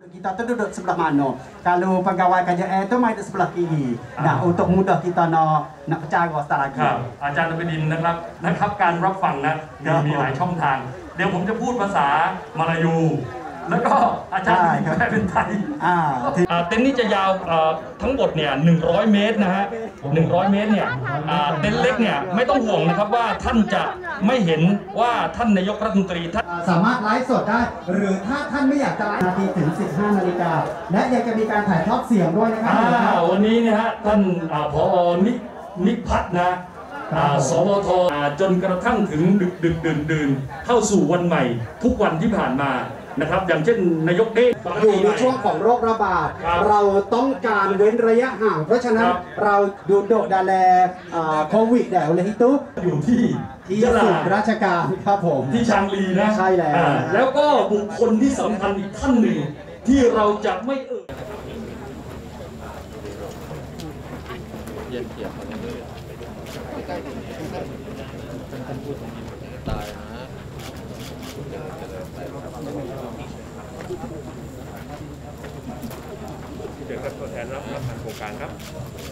Kita tu duduk sebelah mana? Kalau pegawai KJL tu main di sebelah kiri. Nah, untuk mudah kita nak bercara sekali lagi. ครับอาจารย์นพดินนะครับการรับฟังนะมีหลายช่องทางเดี๋ยวผมจะพูดภาษามาลายูแล้วก็อาจารย์แปลเป็นไทยเต็นท์นี้จะยาวทั้งหมดเนี่ย100 เมตรนะฮะ100 เมตรเนี่ยเต็นท์เล็กเนี่ยไม่ต้องห่วงนะครับว่าท่านจะไม่เห็นว่าท่านนายกรัฐมนตรีท่านสามารถไลฟ์สดได้หรือถ้าท่านไม่อยากจะไลฟ์นาทีถึง15 นาฬิกาและยังจะมีการถ่ายทอดเสียงด้วยนะครับวันนี้นะฮะท่านผอ.นิพัฒน์นะสวท.จนกระทั่งถึงดึกดื่นเข้าสู่วันใหม่ทุกวันที่ผ่านมานะครับอย่างเช่นนายกอยู่ในช่วงของโรคระบาดเราต้องการเว้นระยะห่างเพราะฉะนั้นเราดูโดดาแลโควิดแดวเลยฮิตุอยู่ที่ศูนย์ราชการครับผมที่ชางลีนะใช่แล้วก็บุคคลที่สำคัญอีกท่านหนึ่งที่เราจะไม่เย็นเกียบใกล้ๆถึงท่านพูดตรงนี้ตายนะเชิญครับตัวแทนรับทางโครงการครับ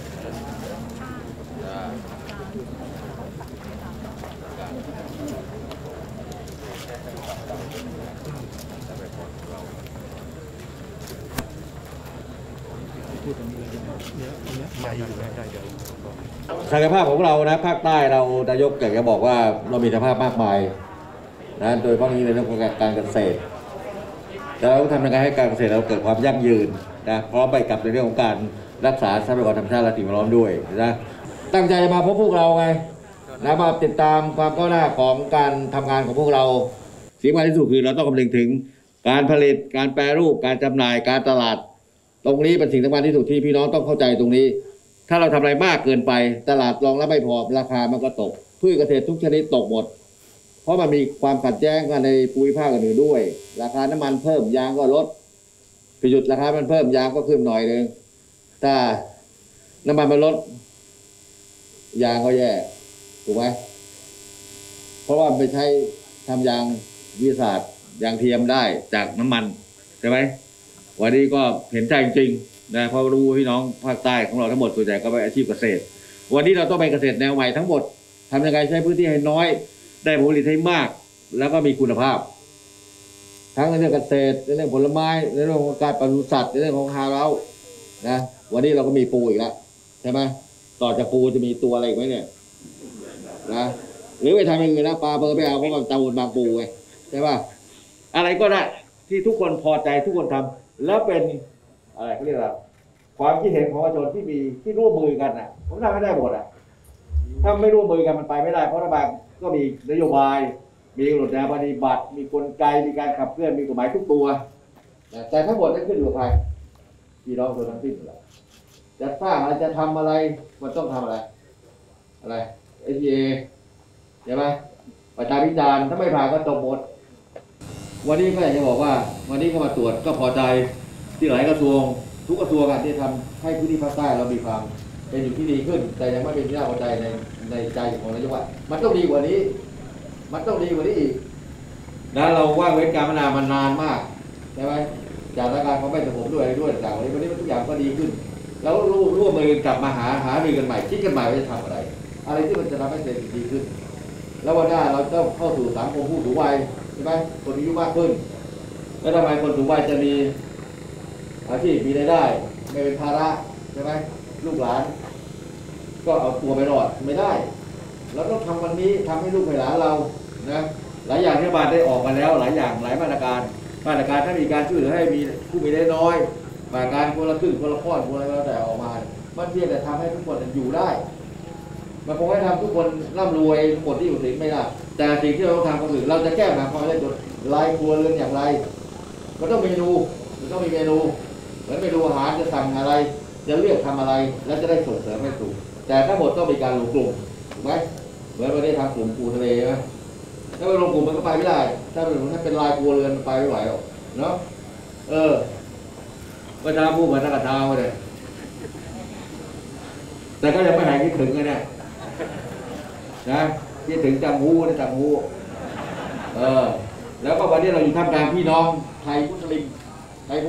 ศักยภาพของเรานะภาคใต้เรานายกอยากจะบอกว่าเรามีศักยภาพมากมายนะโดยเฉพาะนี้ในเรื่องของการเกษตรแล้วเราทำยังไงให้การเกษตรเราเกิดความยั่งยืนนะพร้อมไปกับในเรื่องของการรักษาทรัพยากรธรรมชาติและสิ่งแวดล้อมด้วยนะตั้งใจจะมาพบพวกเราไงนะมาติดตามความก้าวหน้าของการทำงานของพวกเราสิ่งสำคัญที่สุดคือเราต้องคำนึงถึงการผลิตการแปรรูปการจำหน่ายการตลาดตรงนี้เป็นสิ่งสำคัญที่สุดที่พี่น้องต้องเข้าใจตรงนี้ถ้าเราทำอะไรมากเกินไปตลาดรองรับไม่พอราคามันก็ตกพืชเกษตรทุกชนิดตกหมดเพราะมันมีความขัดแย้งกันในภูมิภาคอื่นด้วยราคาน้ำมันเพิ่มยางก็ลดไปหยุดราคามันเพิ่มยางก็ขึ้นหน่อยนึงถ้าน้ำมันมันลดยางก็แย่ถูกไหมเพราะว่าไปใช้ทำยางวิทยาศาสตร์ยางเทียมได้จากน้ำมันใช่ไหมวันนี้ก็เห็นใจจริงๆนะเพราะรู้พี่น้องภาคใต้ของเราทั้งหมดส่วนใหญ่ก็เป็นอาชีพเกษตรวันนี้เราต้องไปเกษตรแนวใหม่ทั้งหมดทำยังไงใช้พื้นที่ให้น้อยได้ผลผลิตให้มากแล้วก็มีคุณภาพทั้งในเรื่องเกษตรในเรื่องผลไม้ในเรื่องของการปศุสัตว์ในเรื่องของฮาเล้านะวันนี้เราก็มีปูอีกแล้วใช่ไหมต่อจากปูจะมีตัวอะไรอีกไหมเนี่ยนะหรือไปทำอย่างอื่นนะปลาเบอร์ไปเอาเพราะมันตะวันบางปูไงใช่ป่ะอะไรก็ได้ที่ทุกคนพอใจทุกคนทำแล้วเป็นอะไรเขาเรียกว่าความคิดเห็นของประชาชนที่ร่วมมือกันน่ะผมทำไม่ได้หมดอ่ะถ้าไม่ร่วมมือกันมันไปไม่ได้เพราะรัฐบาลก็มีนโยบายมีกฎหมายปฏิบัติมีกลไกมีการขับเคลื่อนมีกฎหมายทุกตัวแต่ทั้งหมดนั้นขึ้นอยู่กับใครพี่น้องคนทั้งสิ้นเลยจะสร้างอะไรจะทำอะไรมันต้องทำอะไรSGA ใช่ไหมประชาพิจารณ์ถ้าไม่ผ่านก็ตกหมดวันนี้ก็อยากจะบอกว่าวันนี้ก็มาตรวจก็พอใจที่หลายกระทรวงทุกกระทรวงที่ทำให้พื้นที่ภาคใต้เรามีความเป็นอยู่ที่ดีขึ้นแต่ยังไม่เป็นที่น่าพอใจในใจของนายกว่ามันต้องดีกว่านี้มันต้องดีกว่านี้อีกนะเราว่างเว้นการพัฒนามันนานมากใช่ไหมจากสถานการณ์ของไม่สงบด้วยจากวันนี้ทุกอย่างก็ดีขึ้นแล้วร่วมมือกลับมาหารือกันใหม่คิดกันใหม่ว่าจะทำอะไรที่มันจะทำให้เศรษฐกิจดีขึ้นแล้ววันหน้าเราต้องเข้าสู่สังคมผู้สูงวัยใช่ไหมคนอายุมากขึ้นแล้วทำไมคนสูงวัยจะมีอาชีพมีรายได้ไม่เป็นภาระใช่ไหมลูกหลานก็เอาตัวไปรอดไม่ได้เราต้องทำวันนี้ทำให้ลูกหลานเรานะหลายอย่างที่รัฐบาลได้ออกมาแล้วหลายอย่างหลายมาตรการถ้ามีการช่วยเหลือให้มีผู้มีรายได้น้อยมาตรการคนละครึ่งคนละข้อนคนอะไรก็แต่ออกมามันเพียงแต่ทำให้ทุกคนอยู่ได้มันคงให้ทำทุกคนร่ำรวยหมดที่อยู่ถึงไม่ได้แต่สิ่งที่เราต้องทำก็คือเราจะแก้ปัญหาความยากจนรายครัวเรือนอย่างไรมันต้องมีเมนูเหมือนเมนูอาหารจะสั่งอะไรจะเลือกทำอะไรแล้วจะได้ส่งเสริมให้ถูกแต่ทั้งหมดต้องมีการรวมกลุ่มถูกไหมเหมือนวันนี้ทำกลุ่มปูทะเลไหมถ้าไม่รวมกลุ่มมันก็ไปไม่ได้ถ้าเป็นรายครัวเรือนไปไม่ไหวหรอกเนาะประชาผู้เหมือนนักข่าวเลยแต่ก็ยังไม่หายคิดถึงเลยเนี่ยนะคิดถึงจังหูแล้วก็วันนี้เราอยู่ท่ามกลางพี่น้องไทยมุสลิมไทยพุทธ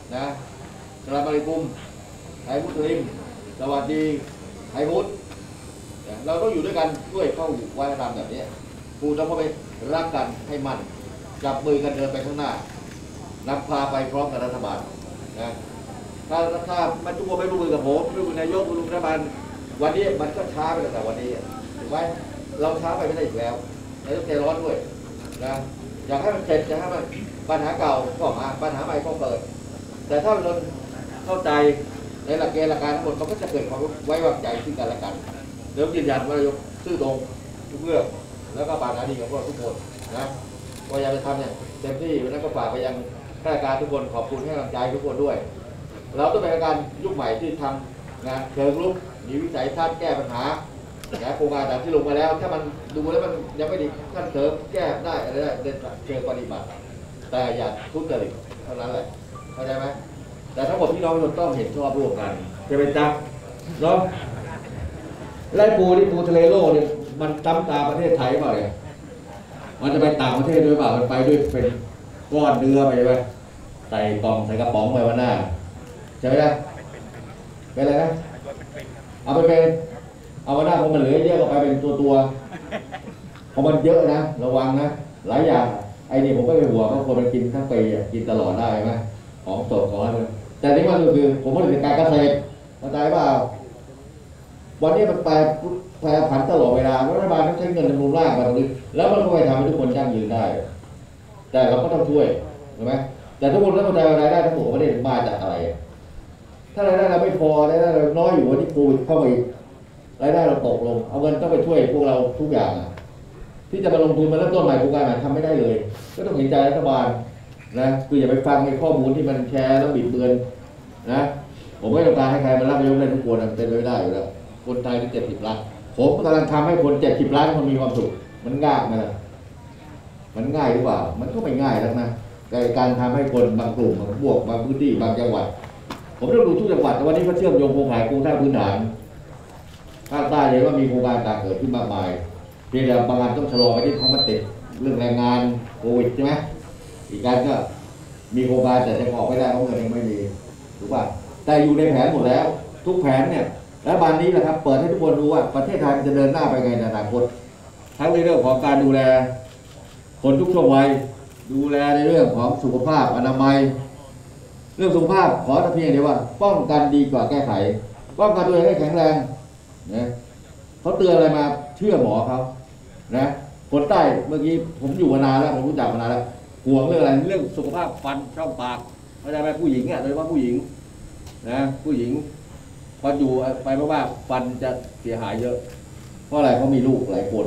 นะสลามอะลัยกุมไทยมุสลิมสวัสดีไทยพุทธเราต้องอยู่ด้วยกันด้วยเข้าวัฒนธรรมแบบนี้กูต้องเข้าไปรักกันให้มั่นจับมือกันเดินไปข้างหน้านำพาไปพร้อมกับรัฐบาลนะถ้ามันทุกคนไม่ร่วมมือกับผมไม่ร่วมมือนายกไม่ร่วมรัฐบาลวันนี้มันก็ช้าไปตั้งแต่วันนี้ถูกไหมเราช้าไปไม่ได้อีกแล้วเราต้องใจร้อนด้วยนะอยากให้มันเสร็จอยากให้มันปัญหาเก่าก็มาปัญหาใหม่ก็เกิดแต่ถ้าเราเข้าใจในหลักเกณฑ์หลักการทั้งหมดมันก็จะเกิดความไว้วางใจซึ่งกันและกันเดี๋ยวยืนยันว่านายกซื่อตรงทุกเรื่องแล้วก็ปรารถนาดีกับพวกเราทุกคนนะพยายามจะทำเนี่ยเต็มที่แล้วก็ฝากไปยังข้าราชการทุกคนขอบคุณให้กำลังใจทุกคนด้วยเราต้องเป็นการยุคใหม่ที่ทำงานเชิงรุกมีวิสัยทัศน์แก้ปัญหาโครงการต่างที่ลงมาแล้วถ้ามันดูแล้วมันยังไม่ดีขั้นเสริมแก้ได้อะไรได้เดินเชิงปฏิบัติแต่อย่าทุจริตเท่านั้นแหละเข้าใจไหมแต่ทั้งหมดที่น้องต้องเห็นชอบร่วมกันจะเป็นจับเนาะไล่ปูที่ปูทะเลโลกเนี่ยมันจำตาประเทศไทยเปล่าเนี่ยมันจะไปต่างประเทศด้วยเปล่ามันไปด้วยเป็นก้อนเนื้อไปไหมใส่กล่องใส่กระป๋องไปวันหน้าใช่ไหมนะเป็นอะไรนะเอาไปเป็นเอาวันหน้าพอมันเหลือเยอะก็ไปเป็นตัวพอมันเยอะนะระวังนะหลายอย่างไอ้นี่ผมไม่ไปห่วงเพราะคนมันกินทั้งปีกินตลอดได้ไหมของสดของอะไรแต่นี่มันคือผมพูดถึงการเกษตรเข้าใจว่าวันนี้มันแปรผันตลอดเวลารัฐบาลต้องใช้เงินจำนวนมากมาตรงนี้แล้วมันก็ไปทำให้ทุกคนยั่งยืนได้แต่เราก็ต้องช่วยใช่ไหมแต่ทุกคนต้องเข้าใจว่ารายได้ทั้งหมดไม่ได้มาจากอะไรถ้ารายได้เราไม่พอรายได้เราน้อยอยู่วันนี้โควิดเข้ามาอีกรายได้เราตกลงเอาเงินต้องไปช่วยพวกเราทุกอย่างที่จะมาลงทุนมาเริ่มต้นใหม่โครงการใหม่ทำไม่ได้เลยก็ต้องเห็นใจรัฐบาลนะคืออย่าไปฟังในข้อมูลที่มันแชร์แล้วบิดเบือนนะผมไม่ต้องการให้ใครมารับนายกได้ทุกคนเป็นไปไม่ได้อยู่แล้วคนไทยที่70 ล้านผมกำลังทำให้คน70 ล้านคนมีความสุขมันง่ายไหมล่ะมันง่ายหรือเปล่ามันก็ไม่ง่ายแล้วนะการทำให้คนบางกลุ่มบางพวกบางพื้นที่บางจังหวัดผมต้องดูทุกจังหวัดแต่วันนี้เขาเชื่อมโยงโครงข่ายโครงสร้างพื้นฐานภาคใต้เลยว่ามีโครงการต่างเกิดขึ้นมากมายเพียงแต่บางงานต้องชะลอไปที่เขามาติดเรื่องแรงงานโควิดใช่ไหมอีกการก็มีโครงการแต่จะออกไม่ได้เพราะเงินยังไม่มีถูกป่ะแต่อยู่ในแผนหมดแล้วทุกแผนเนี่ยและบานนี้แหละครับเปิดให้ทุกคนรู้ว่าประเทศไทยมันจะเดินหน้าไปไงในอนาคตทั้งในเรื่องของการดูแลคนทุกช่วงวัยดูแลในเรื่องของสุขภาพอนามัยเรื่องสุขภาพขอแต่เพียงเดียวว่าป้องกันดีกว่าแก้ไขป้องกันตัวเองให้แข็งแรงนะเขาเตือนอะไรมาเชื่อหมอเขานะคนใต้เมื่อกี้ผมอยู่มานานแล้วผมรู้จักมานานแล้วห่วงเรื่องอะไรเรื่องสุขภาพฟันช่องปากเข้าใจไหมผู้หญิงโดยเฉพาะผู้หญิงนะผู้หญิงพออยู่ไปมากๆฟันจะเสียหายเยอะเพราะอะไรเขามีลูกหลายคน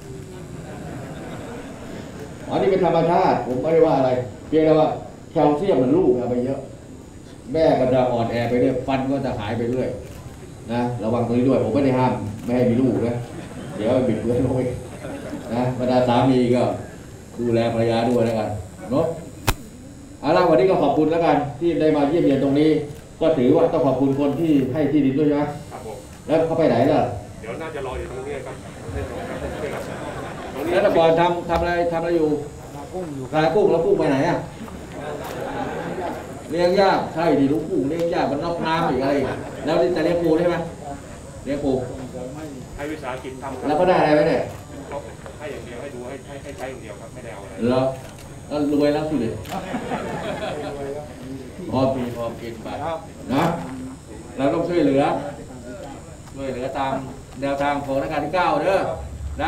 อันนี้เป็นธรรมชาติผมไม่ได้ว่าอะไรเพียงแต่ว่าแคลเซียมมันลูกเอาไปเยอะแม่ก็จะอ่อนแอไปเรื่อยฟันก็จะหายไปเรื่อยนะระวังตรงนี้ด้วยผมไม่ได้ห้ามไม่ให้มีลูกนะเดี๋ยวบิดเบือนลงไปนะบรรดาสามีก็ดูแลภรรยาด้วยแล้วกันเนาะเอาล่ะวันนี้ก็ขอบคุณแล้วกันที่ได้มาเยี่ยมเยียนตรงนี้ก็ถือว่าต้องขอบคุณคนที่ให้ที่ดินด้วยใช่ไหมครับผมแล้วเขาไปไหนล่ะเดี๋ยวน่าจะรออยู่ตรงนี้ครับแล้วแต่ก่อนทำอะไรอยู่ขายกุ้งแล้วกุ้งไปไหนอ่ะเลี้ยงยากใช่ดิลูกกุ้งเลี้ยงยากมันนอกน้ำอีกอะไรแล้วจะเลี้ยงปูใช่ไหมเลี้ยงปูให้วิสาหกิจทำแล้วก็ได้อะไรไหมเนี่ยให้อย่างเดียวให้ดูให้ใช้อย่างเดียวครับไม่ได้เอาอะไรแล้วรวยแล้วสิเลยพอมีพอกินไปนะเราต้องช่วยเหลือตามแนวทางของรัชกาลที่ 9เด้อนะ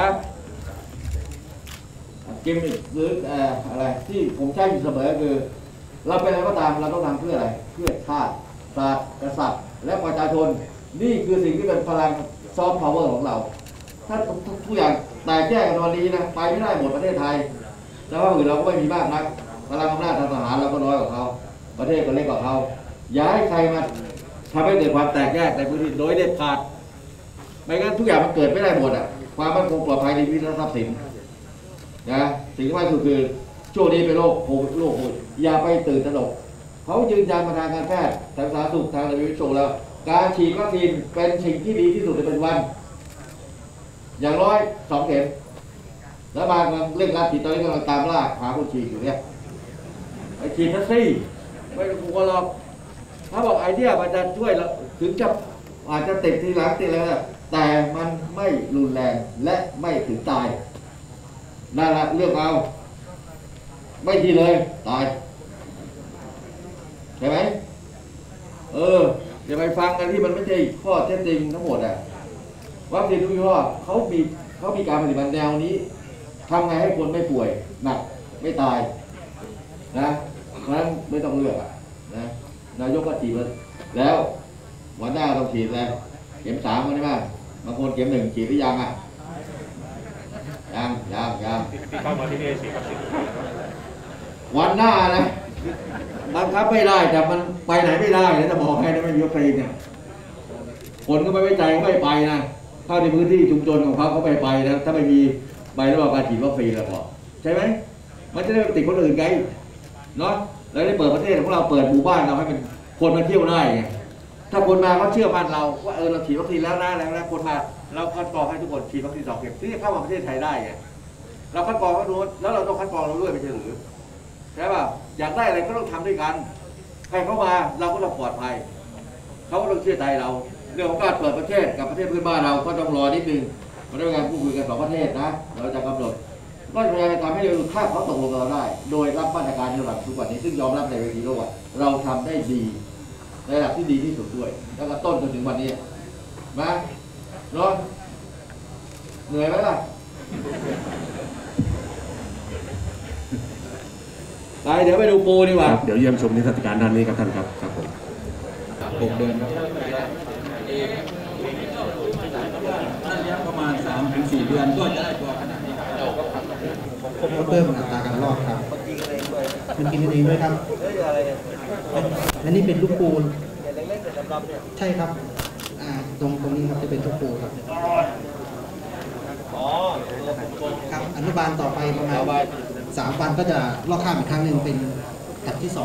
กิมมิคหรืออะไรที่ผมใช้อยู่เสมอคือเราเป็นอะไรก็ตามเราต้องทำเพื่ออะไรเพื่อชาติศาสตร์กษัตริย์และประชาชนนี่คือสิ่งที่เป็นพลังซอฟต์พาวเวอร์ของเราถ้าทุกอย่างแตกแยกกันวันนี้นะไปไม่ได้หมดประเทศไทยแล้วว่าอื่นเราก็ไม่มีมากนักพลังอำนาจทางทหารเราก็น้อยกว่าเขาประเทศก็เล็กกว่าเขาย้ายใครมาทำให้เกิดความแตกแยกในพื้นที่โดยเด็ดขาดไม่งั้นทุกอย่างมันเกิดไม่ได้หมดความมั่นคงปลอดภัยในชีวิตและทรัพย์สินนะสิ่งที่สำคัญคือช่วงนี้เป็นโรคโควิดอย่าไปตื่นตระหนกเขายืนยันมาทางการแพทย์ทางสาธารณสุขทางระบบวิทยุแล้วการฉีดวัคซีนเป็นสิ่งที่ดีที่สุดในปัจจุบันอย่างน้อย2 เข็มแล้วมาเร่งรัดฉีดตอนนี้กำลังตามล่าหาคนฉีดอยู่เนี่ยไปฉีดทักซี่ไม่ต้องกลัวหรอกถ้าบอกไอเดียมันจะช่วยเราถึงจะอาจจะติดทีหลังติดอะไรแต่มันไม่รุนแรงและไม่ถึงตายนั่นแหละเลือกเอาไม่ทีเลยตายใช่ไหมอย่าไปฟังกันที่มันไม่ใช่ข้อเท็จจริงทั้งหมดอ่ะวัคซีนทุกยี่ห้อเขามีการปฏิบัติแนวนี้ทำไงให้คนไม่ป่วยหนักไม่ตายนะเพราะฉะนั้นไม่ต้องเลือกนะนายกก็ฉีดแล้ววันหน้าต้องฉีดแล้วเข็ม3กันใช่ไหมบางคนเข็ม1ฉีดหรือยังอ่ะยังที่เข้ามาที่นี่ฉีดวัคซีนวันหน้านะบังคับไม่ได้แต่มันไปไหนไม่ได้นะจะบอกให้นะไม่มีวัคซีนเนี่ยคนก็ไม่ไว้ใจไม่ไปนะเข้าในพื้นที่ชุมชนของเขาไปนะถ้าไม่มีใบรับรองการฉีดวัคซีนแล้วพอใช่ไหมมันจะได้ติดคนอื่นไงเนาะแล้วได้เปิดประเทศของเราเปิดหมู่บ้านเราให้มันคนมาเที่ยวได้ไงถ้าคนมาเขาเชื่อมั่นเราว่าเราฉีดวัคซีนแล้วนะแล้วคนมาเราคัดกรองให้ทุกคนฉีดวัคซีน2 เข็มที่จะเข้ามาประเทศไทยได้ไงเราคัดกรองเขาดูแล้วเราต้องคัดกรองเราด้วยไม่ใช่หรือใช่ป่ะอยากได้อะไรก็ต้องทำด้วยกันใครเข้ามาเราก็ต้องปลอดภัยเขาก็ต้องเชื่อใจเราเรื่องของการเปิดประเทศกับประเทศเพื่อนบ้านเราก็ต้องรอนิดนึงมันต้องการพูดคุยกัน2 ประเทศนะเราจะกำหนดก็พยายามทำให้เราค่าเขาตกลงกับเราได้โดยรับมาตรการที่เราทุกวันนี้ซึ่งยอมรับในเวทีโลกเราทำได้ดีในระดับที่ดีที่สุดด้วยแล้วก็ต้นจนถึงวันนี้มาเนาะเหนื่อยไหมล่ะไปเดี๋ยวไปดูปูดีกว่าเดี๋ยวเยี่ยมชมนิทรรศการด้านนี้ครับท่านครับผม 6 เดือนครับประมาณ 3-4 เดือนก็จะได้ตัวขนาดนี้เขาเพิ่มอัตราการรอดครับมันกินเองด้วยครับและนี่เป็นลูกปูนใช่ครับตรงนี้ครับจะเป็นลูกปูครับครับอนุบาลต่อไปประมาณ3 วันก็จะลอกข้ามอีกครั้งหนึ่งเป็นแถบที่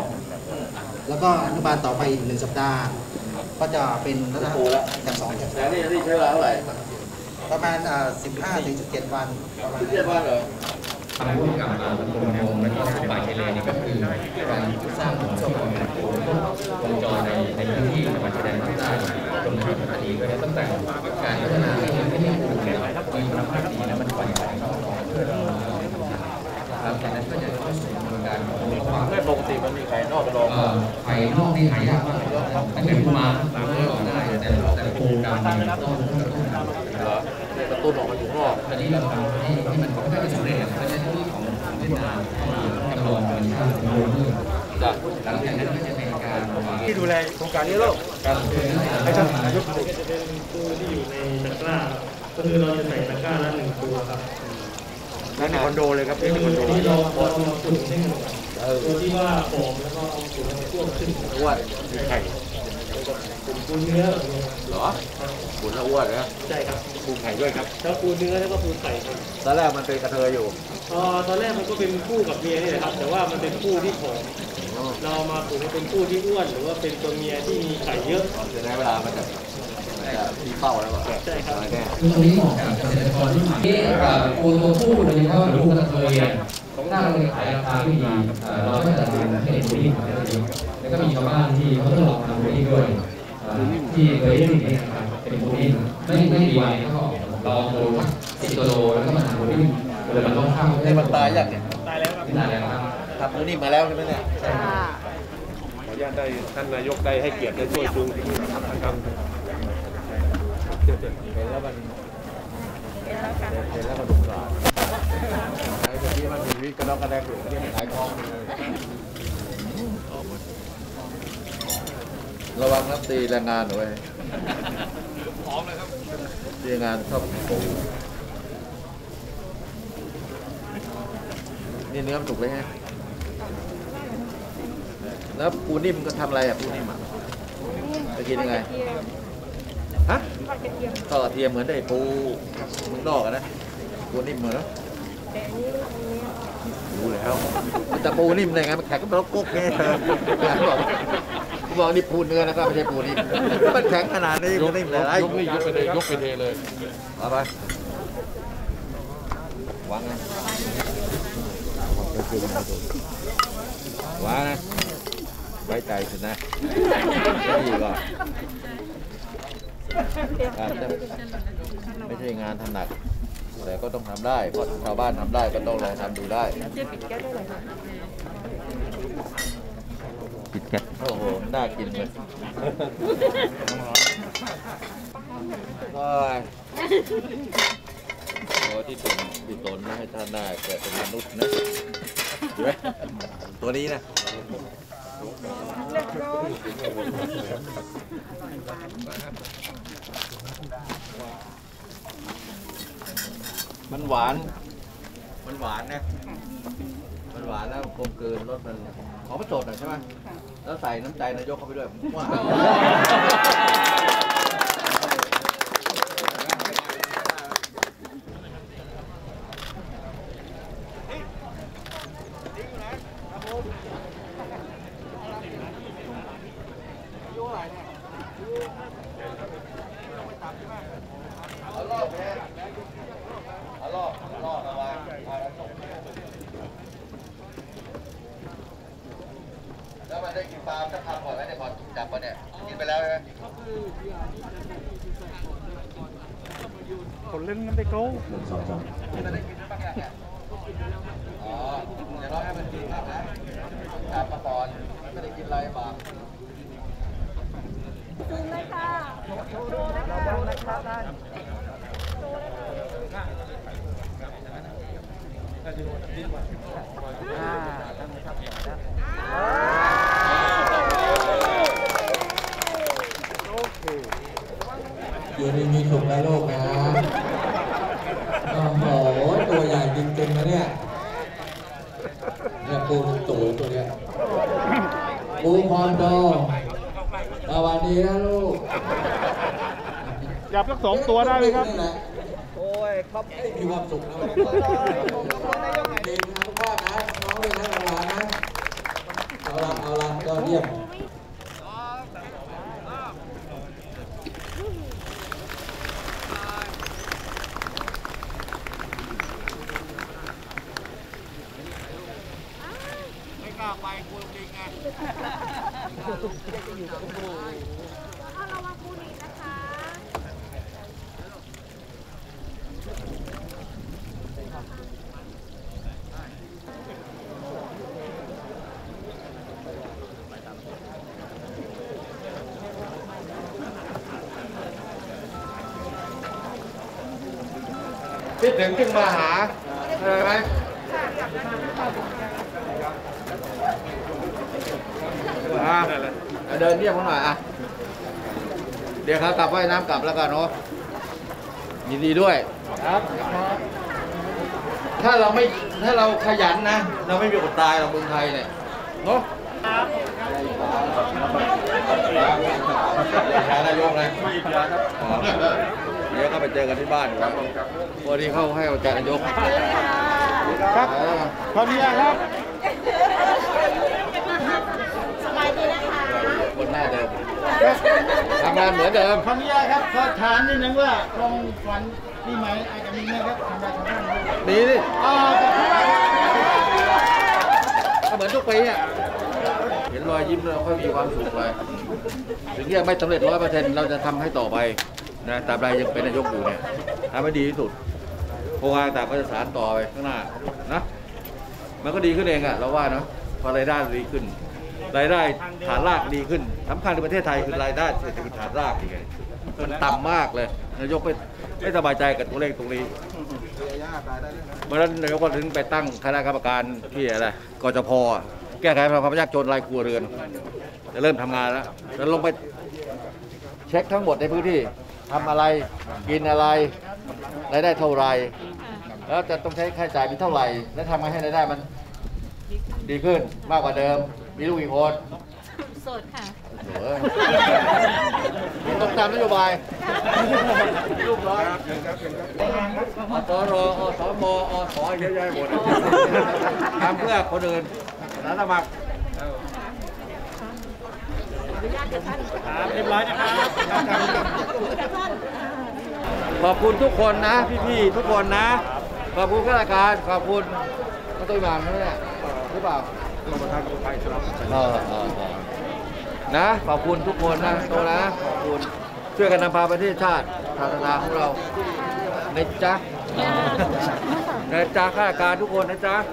2แล้วก็อนุบาลต่อไปอีก1 สัปดาห์ก็จะเป็นแถบ2แถบ3 นี่ใช้เวลาเท่าไหร่ประมาณ15-17 วัน 17 วันเหรอทำร่วมกับกรมประมงและก็ฝ่ายชายเลนนี่ก็คือการสร้างวงจรในพื้นที่จังหวัดชายแดนภาคใต้ตรงนี้ทันทีก็ได้ตั้งแต่การพัฒนาให้เป็นที่ภูเก็ตมีคุณภาพดีและมันปล่อยไข่เข้าออกเพื่อเราครับจากนั้นก็จะเข้าสู่กระบวนการของความไม่ปกติมันมีไข่นอกรองไข่นอกนี่หายากมากตั้งแต่มาก็ออกได้แต่โครงการนี้ต้องเหรอกระตุ้นออกมาอยู่นอกตอนนี้เราทำให้มันไม่ได้สำเร็จเพราะฉะนั้นที่ของเวียดนามจำลองธรรมชาติโดยที่หลังจากนั้นก็จะเป็นการที่ดูแลโครงการนี้โลกการให้ท่านนายกก็จะเป็นตู้ที่อยู่ในตะกร้าก็คือเราจะใส่ตะกร้าละ1 ตัวครับในคอนโดเลยครับในคอนโดที่เราพอเราขุดให้ตัวที่ว่าหอมแล้วก็เอาขุดให้ท่วมขึ้นอ้วนไข่ปูเนื้อเหรอปูแล้วอ้วนนะใช่ครับปูไข่ด้วยครับแล้วปูเนื้อแล้วก็ปูไข่ครับตอนแรกมันเป็นกระเทยอยู่ตอนแรกมันก็เป็นคู่กับเมียนี่แหละครับแต่ว่ามันเป็นคู่ที่ผอมเรามาปลูกให้เป็นคู่ที่อ้วนหรือว่าเป็นตัวเมียที่มีไข่เยอะจะได้เวลามันจะมีเป้าแล้วใช่ครับตรงนี้เหมาะกับเกษตรกรรุ่นใหม่ที่ปูตัวผู้โดยเฉพาะลูกกระเทยถ้าเราขายราคาไม่ดีเราก็จะเป็นให้ปูนิ่มแล้วก็มีชาวบ้านที่เขาทดลองทำปูนิ่มด้วยที่เคยได้ยินนะครับเป็นปูนิ่มไม่ดีวันก็ลองดู10 ตัวแล้วก็มาทำปูนิ่มเลยมันต้องเข้าในมันตายยังเนี่ยตายแล้วครับตายแล้วครับทำปูนิ่มมาแล้วใช่ไหมเนี่ยใช่ขออนุญาตได้ท่านนายกได้ให้เกียรติได้ช่วยจูงที่ทำครับเห็นแล้วมันสงสารไอ้ที่มันมีวิกระดองกระแดกอยู่ที่มันหายคลองเลยระวังน้ำตีแรงงานหน่อยพร้อมเลยครับตีงานชอบปูนี่เนื้อมันสุกเลยฮะแล้วปูนิ่มก็ทำอะไรอ่ะปูนิ่มจะกินยังไงฮะทอดกระเทียมเหมือนได้ปูมึงนอกนะปูนิ่มเหมือนแล้วรู้แล้วมันจะปูนิ่มได้ไงมันแข็งก็เป็นกุ๊กไงบอกนี่ปูเนื้อนะครับไม่ใช่ปูนิ่มมันแข็งขนาดนี้มันนิ่มเลยยกไปเลยเอาไปวางไงวางนะไปว้ใจคุณนะดีก่อนไม่ใช่งานถนัดแต่ก็ต้องทำได้เพราะชาวบ้านทำได้ก็ต้องลองทำดูได้ปิดแก๊สโอ้โหน่ากินเลยโอ้ที่ตนให้ท่านได้เกิดเป็นมนุษย์นะเห็นไหมตัวนี้นะมันหวานนะมันหวานแล้วกลมกลืนรสมันของประโจทย์ใช่ไหมแล้วใส่น้ำใจนายกเข้าไปด้วยว้าวแล้วมันได้กินปลาจะทำก่อนไหมเนี่ยพอจับมาเนี่ยกินไปแล้วใช่ไหมคนเล่นกันไปโก้มันได้กินบ้างเนี่ยอ๋อเดี๋ยวเราให้มันกินครับนะจับมาก่อนมันไม่ได้กินอะไรบ้างซูมเลยค่ะระวังนะครับท่านอยู่ในมีถุงนะลูกนะโอ้โหตัวใหญ่จริงๆนะเนี่ยปูตัวเนี้ยปูพรโดสวัสดีนะลูกจับสัก2 ตัวได้เลยครับโอ้ยครับมีความสุขนะดีนะทุกท่านนะน้องเลยนะหลานนะเอาละก็เยี่ยมไม่กล้าไปกลัวลิงไงระวังปูนีนะคะคิดถึงจึงมาหาใช่ไหมเดินเรียกเขาหน่อยอ่ะเดี๋ยวเขากลับว่ายน้ำกลับแล้วกันเนาะยินดีด้วยครับถ้าเราขยันนะเราไม่มีอดตายหรอกเมืองไทยเนี่ยเนาะนายกนะเดี๋ยวก็ไปเจอกันที่บ้านครับวันนี้เข้าให้กำลังใจนายกครับขอบคุณครับสบายดีนะคะคนหน้าเดิมทำงานเหมือนเดิมขออนุญาตครับขอถามนิดนึงว่าตรงฝันปีใหม่อาจจะมีไหมครับทำอะไรทำบ้านดีดิก็เหมือนทุกปีอ่ะเห็นรอยยิ้มเราค่อยมีความสุขเลยถึงยังไม่สำเร็จ100%เราจะทำให้ต่อไปนะตราบใดยังเป็นนายกอยู่เนี่ยทำให้ดีที่สุดโครงการต่างก็จะสานต่อไปข้างหน้านะมันก็ดีขึ้นเองอ่ะเราว่าเนาะพอรายได้ดีขึ้นรายได้ฐานรากดีขึ้นสำคัญในประเทศไทยคือรายได้เศรษฐกิจฐานรากยังไงมันต่ำมากเลยนายกไม่สบายใจกับตัวเลขตรงนี้เพราะฉะนั้นนายกก็ถึงไปตั้งคณะกรรมการที่อะไรกจพ.แก้ไขปัญหาความยากจนรายครัวเรือนจะเริ่มทำงานแล้วจะลงไปเช็คทั้งหมดในพื้นที่ทำอะไรกินอะไรรายได้เท่าไรแล้วจะต้องใช้ค่าใช้จ่ายเป็นเท่าไหร่และทำให้รายได้มันดีขึ้นมากกว่าเดิมมีลูกอีกคนโสดค่ะต้องตามนโยบายลูกร้อยอสรอสมอสเยอะแยะหมดทำเพื่อคนอื่นแล้วสมัครเรียบร้อยนะครับขอบคุณทุกคนนะพี่ๆทุกคนนะขอบคุณข้าราชการขอบคุณมาตุ้ยหมานนะเนี่ยหรือเปล่าเราประธานกู้ภัยสำหรับนะขอบคุณทุกคนนะโตนะขอบคุณช่วยกันนำพาประเทศชาติศาสนาของเรานะจ๊ะนะจ๊ะข้าราชการทุกคนนะจ๊ะ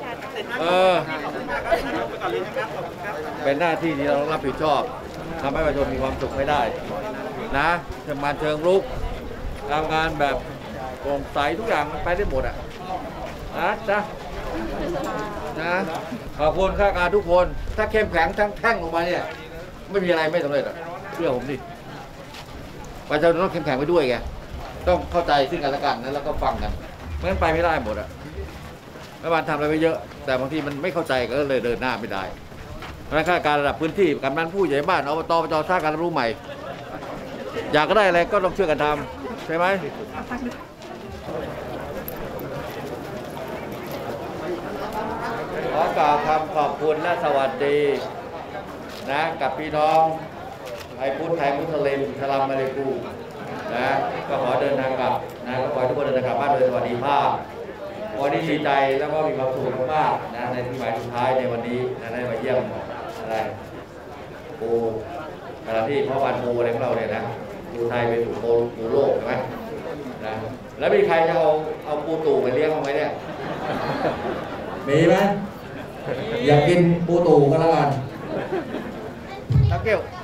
เป็นหน้าที่ที่เราต้องรับผิดชอบทำให้ประชาชนมีความสุขให้ได้นะทำงานเชิงรุกทำงานแบบโปร่งใสทุกอย่างมันไปได้หมดอ่ะนะจ๊ะนะขอบคุณข้าราชการทุกคนถ้าเข้มแข็งทั้งแท่งลงมาเนี่ยไม่มีอะไรไม่สำเร็จอ่ะเชื่อผมดิประชาชนต้องเข้มแข็งไปด้วยไงต้องเข้าใจซึ่งกันและกันแล้วก็ฟังกันไม่งั้นไปไม่ได้หมดอ่ะรัฐบาลทำอะไรไปเยอะแต่บางทีมันไม่เข้าใจก็เลยเดินหน้าไม่ได้เพราะฉะนั้นข้าราชการระดับพื้นที่กำนันผู้ใหญ่บ้านอบตปจสร้างการรับรู้ใหม่อยากก็ได้อะไรก็ต้องช่วยกันทำใช่ไหมขอกล่าวคำขอบคุณและสวัสดีนะกับพี่น้องไทยพุทธไทยมุสลิมสลามอะลัยกุมนะก็ขอเดินทางกลับนะก็ขอให้ทุกคนเดินทางกลับบ้านโดยสวัสดิภาพวันนี้ดีใจแล้วก็มีความสุขมากนะในที่หมายสุดท้ายในวันนี้นะได้มาเยี่ยมอะไรปูสถานที่เพราะวันปูอะไรของเราเนี่ยนะปูไทยไปสู่ปูโลกใช่ไหมนะแล้วมีใครจะเอาปูตู่ไปเลี้ยงเอาไหมเนี่ยมีไหมอยากกินปูตู่ก็แล้วกันนักเกี่ยว